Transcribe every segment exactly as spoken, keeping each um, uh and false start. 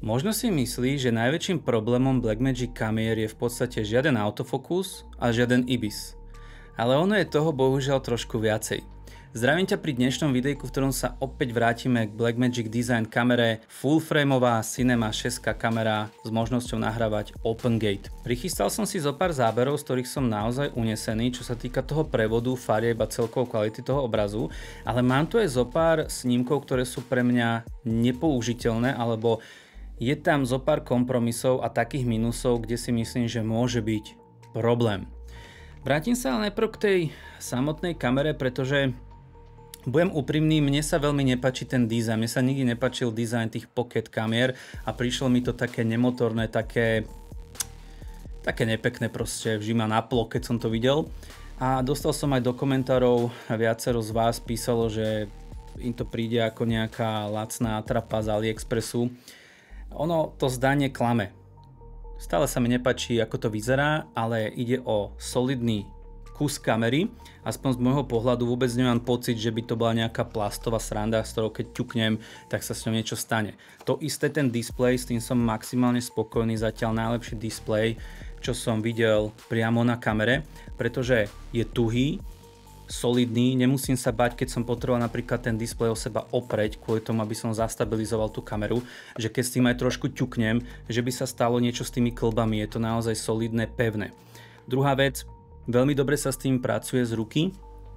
Možno si myslí, že najväčším problémom Blackmagic kamier je v podstate žiaden autofokus a žiaden I B I S. Ale ono je toho bohužiaľ trošku viacej. Zdravím ťa pri dnešnom videjku, v ktorom sa opäť vrátime k Blackmagic Design kamere, full frameová Cinema šesť kamera s možnosťou nahrávať Open Gate. Prichystal som si zo pár záberov, z ktorých som naozaj unesený, čo sa týka toho prevodu, farieb a celkovej kvality toho obrazu, ale mám tu aj zo pár snímkov, ktoré sú pre mňa nepoužiteľné, alebo je tam zo pár kompromisov a takých minusov, kde si myslím, že môže byť problém. Vrátim sa ale najprv k tej samotnej kamere, pretože budem úprimný, mne sa veľmi nepáči ten dizajn. Mne sa nikdy nepáčil dizajn tých pocket kamier a prišlo mi to také nemotorné, také, také nepekné proste, vždy ma naplo, keď som to videl. A dostal som aj do komentárov, viacero z vás písalo, že im to príde ako nejaká lacná atrapa z AliExpressu. Ono to zdanie klame. Stále sa mi nepáči, ako to vyzerá, ale ide o solidný kus kamery. Aspoň z môjho pohľadu vôbec nemám pocit, že by to bola nejaká plastová sranda, s ktorou keď ťuknem, tak sa s ňou niečo stane. To isté ten displej, s tým som maximálne spokojný, zatiaľ najlepší displej, čo som videl priamo na kamere, pretože je tuhý, solidný, nemusím sa bať, keď som potreboval napríklad ten displej o seba opreť, kvôli tomu, aby som zastabilizoval tú kameru, že keď s tým aj trošku ťuknem, že by sa stalo niečo s tými klbami, je to naozaj solidné, pevné. Druhá vec, veľmi dobre sa s tým pracuje z ruky,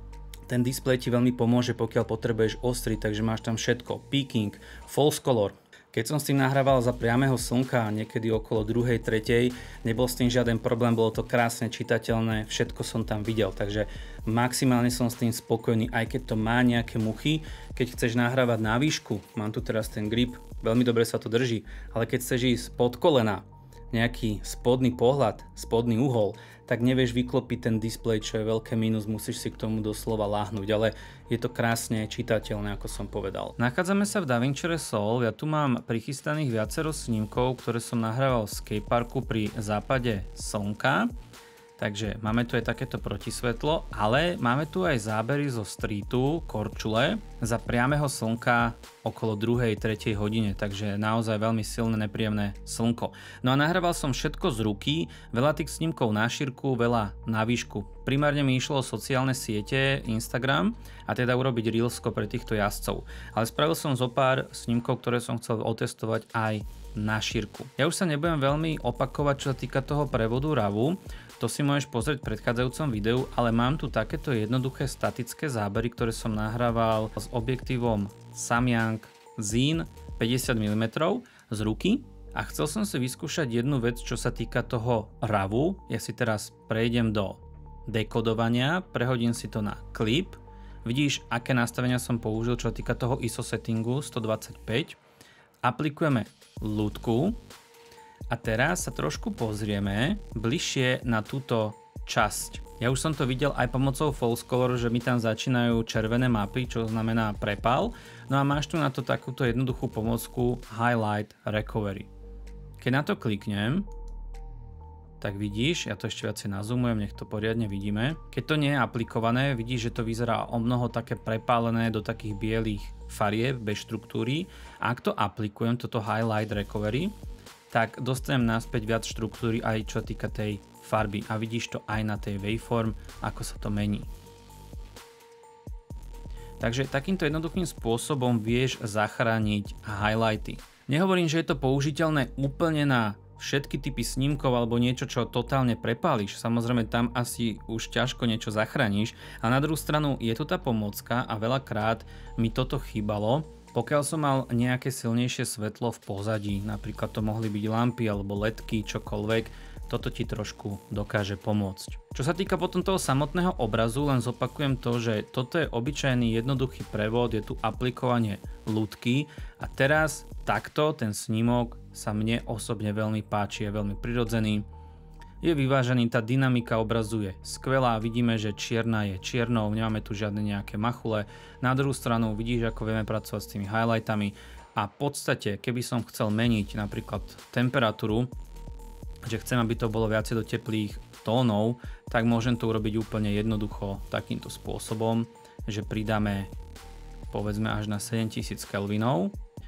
ten displej ti veľmi pomôže, pokiaľ potrebuješ ostriť, takže máš tam všetko, peaking, false color. Keď som s tým nahrával za priameho slnka, niekedy okolo druhej, tretej, nebol s tým žiaden problém, bolo to krásne čitateľné, všetko som tam videl, takže maximálne som s tým spokojný, aj keď to má nejaké muchy. Keď chceš nahrávať na výšku, mám tu teraz ten grip, veľmi dobre sa to drží, ale keď chceš ísť pod kolena, nejaký spodný pohľad, spodný uhol, tak nevieš vyklopiť ten displej, čo je veľké mínus, musíš si k tomu doslova láhnuť, ale je to krásne čitateľné, ako som povedal. Nachádzame sa v DaVinci Resolve, ja tu mám prichystaných viacero snímkov, ktoré som nahrával v skateparku pri západe slnka. Takže máme tu aj takéto protisvetlo, ale máme tu aj zábery zo streetu, Korčule, za priameho slnka okolo druhej tretej hodine, takže naozaj veľmi silné, nepríjemné slnko. No a nahrával som všetko z ruky, veľa tých snímkov na šírku, veľa na výšku. Primárne mi išlo o sociálne siete, Instagram a teda urobiť reelsko pre týchto jazdcov. Ale spravil som zo pár snímkov, ktoré som chcel otestovať aj na šírku. Ja už sa nebudem veľmi opakovať, čo sa týka toho prevodu ravu. To si môžeš pozrieť v predchádzajúcom videu, ale mám tu takéto jednoduché statické zábery, ktoré som nahrával s objektívom Samyang Zin päťdesiat milimetrov z ruky a chcel som si vyskúšať jednu vec, čo sa týka toho ravu. Ja si teraz prejdem do dekodovania, prehodím si to na klip. Vidíš, aké nastavenia som použil, čo sa týka toho I S O settingu stodvadsaťpäť. Aplikujeme ľudku. A teraz sa trošku pozrieme bližšie na túto časť. Ja už som to videl aj pomocou false color, že mi tam začínajú červené mapy, čo znamená prepal. No a máš tu na to takúto jednoduchú pomôcku Highlight Recovery. Keď na to kliknem, tak vidíš, ja to ešte viacej nazoomujem, nech to poriadne vidíme. Keď to nie je aplikované, vidíš, že to vyzerá o mnoho také prepálené do takých bielých farieb bez štruktúry. A ak to aplikujem, toto Highlight Recovery, tak dostanem naspäť viac štruktúry aj čo týka tej farby a vidíš to aj na tej waveform, ako sa to mení. Takže takýmto jednoduchým spôsobom vieš zachrániť highlighty. Nehovorím, že je to použiteľné úplne na všetky typy snímkov alebo niečo, čo totálne prepáliš. Samozrejme tam asi už ťažko niečo zachrániš, a na druhú stranu je tu tá pomôcka a veľakrát mi toto chýbalo. Pokiaľ som mal nejaké silnejšie svetlo v pozadí, napríklad to mohli byť lampy alebo ledky, čokoľvek, toto ti trošku dokáže pomôcť. Čo sa týka potom toho samotného obrazu, len zopakujem to, že toto je obyčajný jednoduchý prevod, je tu aplikovanie ľudky a teraz takto ten snímok sa mne osobne veľmi páči, je veľmi prirodzený. Je vyvážený, tá dynamika obrazu je skvelá, vidíme, že čierna je čiernou, nemáme tu žiadne nejaké machule. Na druhú stranu vidíš, ako vieme pracovať s tými highlightami a v podstate, keby som chcel meniť napríklad temperatúru, že chcem, aby to bolo viacej do teplých tónov, tak môžem to urobiť úplne jednoducho takýmto spôsobom, že pridáme povedzme až na sedemtisíc kelvinov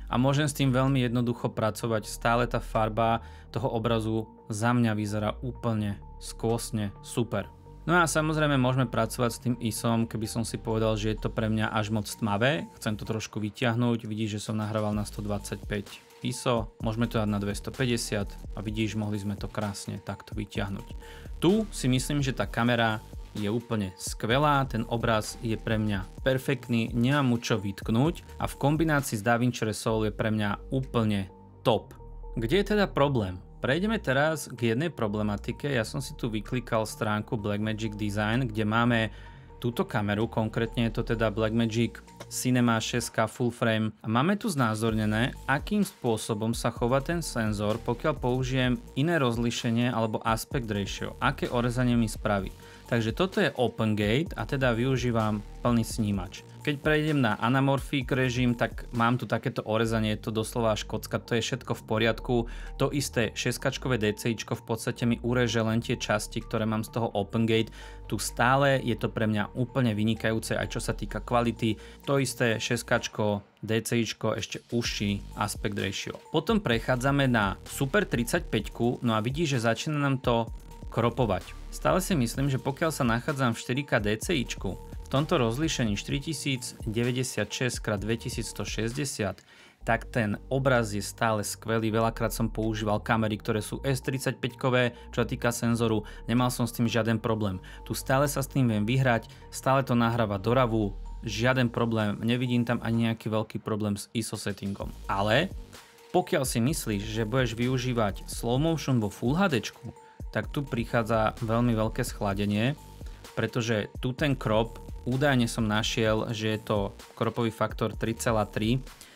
a môžem s tým veľmi jednoducho pracovať. Stále tá farba toho obrazu za mňa vyzerá úplne skvostne super. No a samozrejme môžeme pracovať s tým isom, keby som si povedal, že je to pre mňa až moc tmavé. Chcem to trošku vyťahnuť, vidíš, že som nahrával na stodvadsaťpäť í es o, môžeme to dať na dvestopäťdesiat a vidíš, mohli sme to krásne takto vyťahnuť. Tu si myslím, že tá kamera je úplne skvelá, ten obraz je pre mňa perfektný, nemám mu čo vytknúť a v kombinácii s DaVinci Resolve je pre mňa úplne top. Kde je teda problém? Prejdeme teraz k jednej problematike. Ja som si tu vyklikal stránku Blackmagic Design, kde máme túto kameru, konkrétne je to teda Blackmagic Cinema šesť ká Full Frame a máme tu znázornené, akým spôsobom sa chová ten senzor, pokiaľ použijem iné rozlíšenie alebo aspect ratio, aké orezanie mi spraví. Takže toto je Open Gate a teda využívam plný snímač. Keď prejdem na anamorphic režim, tak mám tu takéto orezanie, je to doslova škocka, to je všetko v poriadku. To isté šesťkačkové DCIčko v podstate mi ureže len tie časti, ktoré mám z toho Open Gate. Tu stále je to pre mňa úplne vynikajúce, aj čo sa týka kvality. To isté šesťkačko, DCIčko, ešte užší aspect ratio. Potom prechádzame na Super tridsaťpäť, no a vidíš, že začína nám to kropovať. Stále si myslím, že pokiaľ sa nachádzam v štyri ká DCIčku, v tomto rozlíšení štyritisícdeväťdesiatšesť krát dvetisícstošesťdesiat, tak ten obraz je stále skvelý. Veľakrát som používal kamery, ktoré sú es tridsaťpäťkové, čo sa týka senzoru, nemal som s tým žiaden problém. Tu stále sa s tým viem vyhrať, stále to nahráva do ravu, žiaden problém, nevidím tam ani nejaký veľký problém s í es o settingom. Ale pokiaľ si myslíš, že budeš využívať slow motion vo Full há déčku, tak tu prichádza veľmi veľké schladenie, pretože tu ten crop, údajne som našiel, že je to cropový faktor tri celé tri.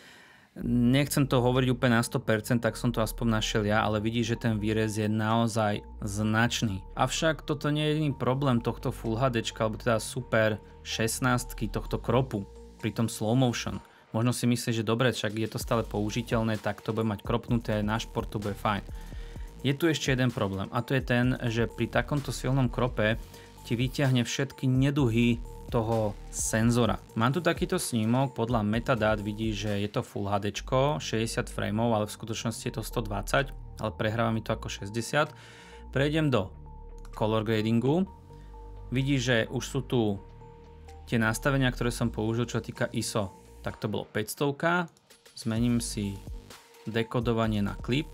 Nechcem to hovoriť úplne na sto percent, tak som to aspoň našiel ja, ale vidíš, že ten výrez je naozaj značný. Avšak toto nie je jediný problém tohto Full há déčka, alebo teda Super šestnásť tohto cropu pri tom slow motion. Možno si myslíš, že dobre, však je to stále použiteľné, tak to bude mať kropnuté, aj na šport to bude fajn. Je tu ešte jeden problém a to je ten, že pri takomto silnom krope ti vyťahne všetky neduhy toho senzora. Mám tu takýto snímok, podľa metadát vidíš, že je to Full há déčko, šesťdesiat frameov, ale v skutočnosti je to stodvadsať, ale prehráva mi to ako šesťdesiat. Prejdem do color gradingu. Vidíš, že už sú tu tie nastavenia, ktoré som použil, čo sa týka í es o. Tak to bolo päťsto. Zmením si dekodovanie na klip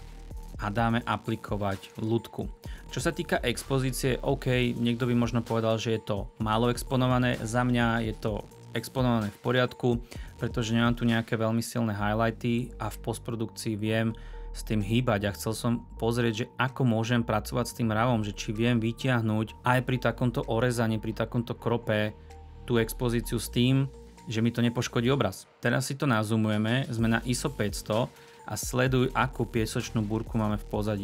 a dáme aplikovať ľudku. Čo sa týka expozície, OK, niekto by možno povedal, že je to málo exponované. Za mňa je to exponované v poriadku, pretože nemám tu nejaké veľmi silné highlighty a v postprodukcii viem s tým hýbať a chcel som pozrieť, že ako môžem pracovať s tým ravom, že či viem vytiahnuť aj pri takomto orezaní, pri takomto krope tú expozíciu s tým, že mi to nepoškodí obraz. Teraz si to nazumujeme, sme na í es o päťsto a sleduj, akú piesočnú búrku máme v pozadí.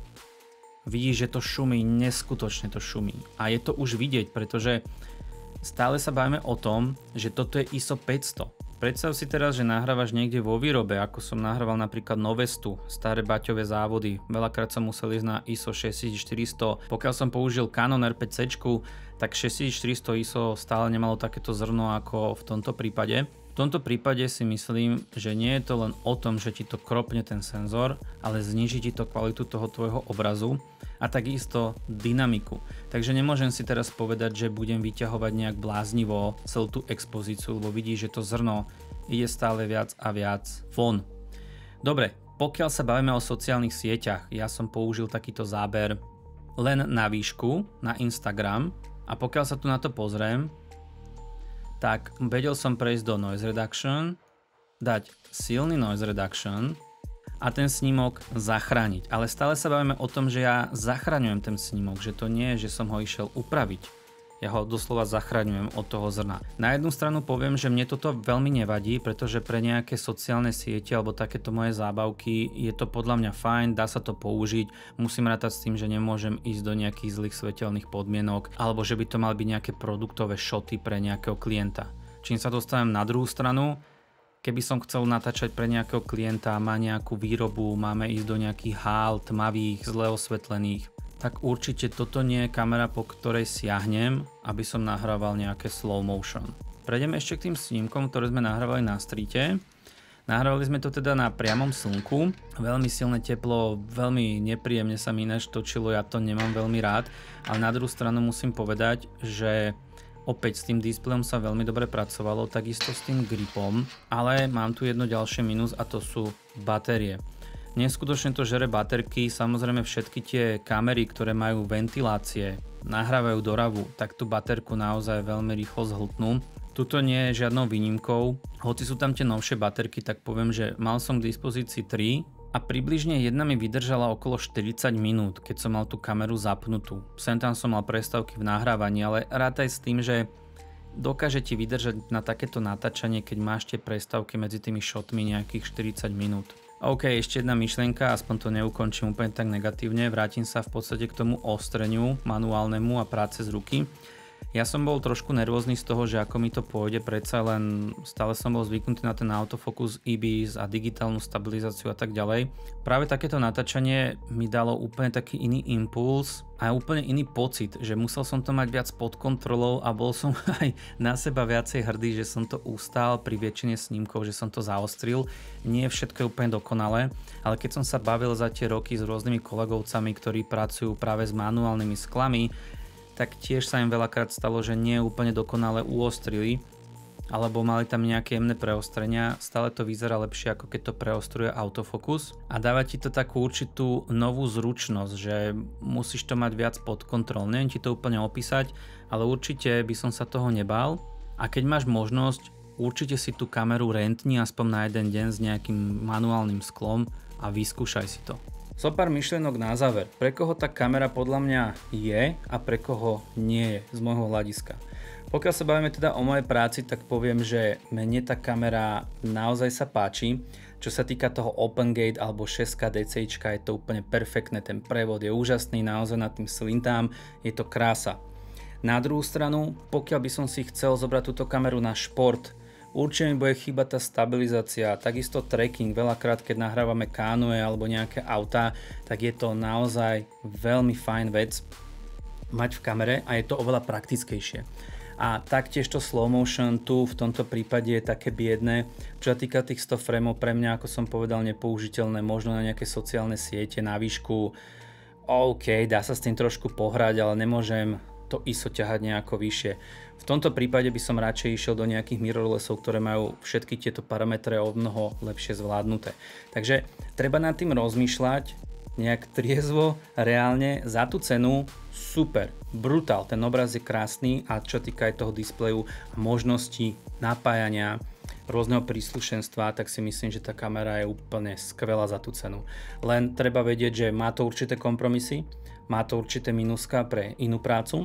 Vidíš, že to šumí, neskutočne to šumí. A je to už vidieť, pretože stále sa bavíme o tom, že toto je í es o päťsto. Predstav si teraz, že nahrávaš niekde vo výrobe, ako som nahrával napríklad Novestu, staré baťové závody. Veľakrát som musel ísť na í es o šesťtisícštyristo. Pokiaľ som použil Canon er päť cé, tak šesťtisícštyristo í es o stále nemalo takéto zrno ako v tomto prípade. V tomto prípade si myslím, že nie je to len o tom, že ti to kropne ten senzor, ale zniží ti to kvalitu toho tvojho obrazu a takisto dynamiku. Takže nemôžem si teraz povedať, že budem vyťahovať nejak bláznivo celú tú expozíciu, lebo vidíš, že to zrno ide stále viac a viac von. Dobre, pokiaľ sa bavíme o sociálnych sieťach, ja som použil takýto záber len na výšku, na Instagram, a pokiaľ sa tu na to pozriem, tak vedel som prejsť do Noise Reduction, dať silný Noise Reduction a ten snímok zachrániť. Ale stále sa bavíme o tom, že ja zachraňujem ten snímok, že to nie je, že som ho išiel upraviť. Ja ho doslova zachraňujem od toho zrna. Na jednu stranu poviem, že mne toto veľmi nevadí, pretože pre nejaké sociálne siete alebo takéto moje zábavky je to podľa mňa fajn, dá sa to použiť. Musím rátať s tým, že nemôžem ísť do nejakých zlých svetelných podmienok alebo že by to mali byť nejaké produktové šoty pre nejakého klienta. Čím sa dostanem na druhú stranu, keby som chcel natáčať pre nejakého klienta, má nejakú výrobu, máme ísť do nejakých hál tmavých, zle osvetlených, tak určite toto nie je kamera, po ktorej siahnem, aby som nahrával nejaké slow motion. Prejdeme ešte k tým snímkom, ktoré sme nahrávali na streete. Nahrávali sme to teda na priamom slnku, veľmi silné teplo, veľmi nepríjemne sa mi ináč točilo, ja to nemám veľmi rád, ale na druhú stranu musím povedať, že opäť s tým displejom sa veľmi dobre pracovalo, takisto s tým gripom, ale mám tu jedno ďalšie minus a to sú batérie. Neskutočne to žere baterky, samozrejme všetky tie kamery, ktoré majú ventilácie, nahrávajú do ravu, tak tú baterku naozaj veľmi rýchlo zhltnú. Tuto nie je žiadnou výnimkou, hoci sú tam tie novšie baterky, tak poviem, že mal som k dispozícii tri a približne jedna mi vydržala okolo štyridsať minút, keď som mal tú kameru zapnutú. Sem tam som mal prestávky v nahrávaní, ale rátaj s tým, že dokáže ti vydržať na takéto natáčanie, keď máš tie prestávky medzi tými shotmi nejakých štyridsať minút. OK, ešte jedna myšlienka, aspoň to neukončím úplne tak negatívne, vrátim sa v podstate k tomu ostreniu manuálnemu a práce z ruky. Ja som bol trošku nervózny z toho, že ako mi to pôjde, predsa len stále som bol zvyknutý na ten autofokus, í bé í es a digitálnu stabilizáciu a tak ďalej. Práve takéto natáčanie mi dalo úplne taký iný impuls a úplne iný pocit, že musel som to mať viac pod kontrolou a bol som aj na seba viacej hrdý, že som to ustál pri väčšine snímkov, že som to zaostril. Nie všetko je úplne dokonalé, ale keď som sa bavil za tie roky s rôznymi kolegovcami, ktorí pracujú práve s manuálnymi sklami, tak tiež sa im veľakrát stalo, že nie úplne dokonale uostrili, alebo mali tam nejaké jemné preostrenia, stále to vyzerá lepšie, ako keď to preostruje autofokus a dáva ti to takú určitú novú zručnosť, že musíš to mať viac pod kontrolou. Neviem ti to úplne opísať, ale určite by som sa toho nebál a keď máš možnosť, určite si tú kameru rentni aspoň na jeden deň s nejakým manuálnym sklom a vyskúšaj si to. So pár myšlienok na záver. Pre koho tá kamera podľa mňa je a pre koho nie je z môjho hľadiska. Pokiaľ sa bavíme teda o mojej práci, tak poviem, že mne tá kamera naozaj sa páči. Čo sa týka toho OpenGate alebo šesť ká dé cé, je to úplne perfektné, ten prevod je úžasný, naozaj nad tým slintám, je to krása. Na druhú stranu, pokiaľ by som si chcel zobrať túto kameru na šport, určite mi bude chýbať tá stabilizácia, takisto tracking, veľakrát keď nahrávame kánue alebo nejaké autá, tak je to naozaj veľmi fajn vec mať v kamere a je to oveľa praktickejšie. A taktiež to slow motion tu v tomto prípade je také biedné, čo sa týka tých sto frameov pre mňa, ako som povedal, nepoužiteľné, možno na nejaké sociálne siete, na výšku, OK, dá sa s tým trošku pohrať, ale nemôžem to í es ó ťahať nejako vyššie. V tomto prípade by som radšej išiel do nejakých mirrorlessov, ktoré majú všetky tieto parametre o mnoho lepšie zvládnuté. Takže treba nad tým rozmýšľať nejak triezvo, reálne, za tú cenu super, brutál, ten obraz je krásny a čo týka aj toho displeju a možnosti napájania rôzneho príslušenstva, tak si myslím, že tá kamera je úplne skvelá za tú cenu. Len treba vedieť, že má to určité kompromisy, má to určité minuska pre inú prácu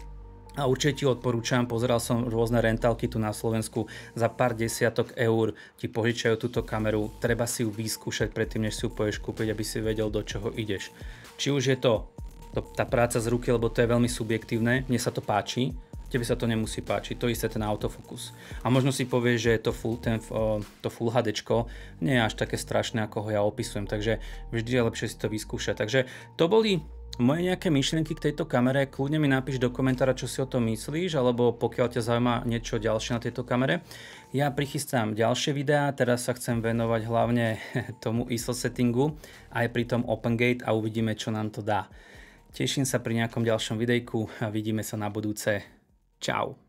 a určite ti odporúčam, pozeral som rôzne rentálky tu na Slovensku, za pár desiatok eur ti požičajú túto kameru, treba si ju vyskúšať predtým, než si ju pôjdeš kúpiť, aby si vedel, do čoho ideš. Či už je to, to tá práca z ruky, lebo to je veľmi subjektívne, mne sa to páči, tebe sa to nemusí páčiť, to isté ten autofokus. A možno si povieš, že je to full, ten, to full HDčko nie je až také strašné, ako ho ja opisujem, takže vždy je lepšie si to vyskúšať. Takže to boli moje nejaké myšlienky k tejto kamere, kľudne mi napíš do komentára, čo si o tom myslíš, alebo pokiaľ ťa zaujíma niečo ďalšie na tejto kamere. Ja prichystám ďalšie videá, teraz sa chcem venovať hlavne tomu í es ó settingu, aj pri tom OpenGate a uvidíme, čo nám to dá. Teším sa pri nejakom ďalšom videjku a vidíme sa na budúce. Čau.